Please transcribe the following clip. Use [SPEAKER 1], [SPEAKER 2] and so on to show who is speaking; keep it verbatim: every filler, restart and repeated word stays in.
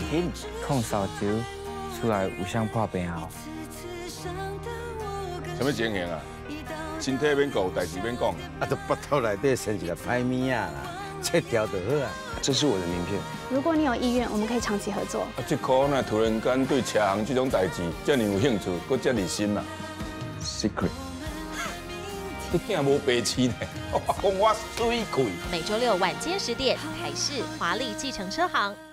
[SPEAKER 1] 紧控烧酒出来有相破病后。
[SPEAKER 2] 什么情形啊？身体免顾，代志免讲。
[SPEAKER 3] 啊，都腹肚内底生一个歹物啊啦，切掉就好啊。
[SPEAKER 4] 这是我的名片。
[SPEAKER 5] 如果你有意愿，我们可以长期合作。
[SPEAKER 2] 啊，这可呢突然间对车行这种代志这么有兴趣，搁这么深啊
[SPEAKER 4] Secret。
[SPEAKER 2] 你竟无白痴呢？我讲我水贵。
[SPEAKER 6] 每周六晚间十点，台视华丽计程车行。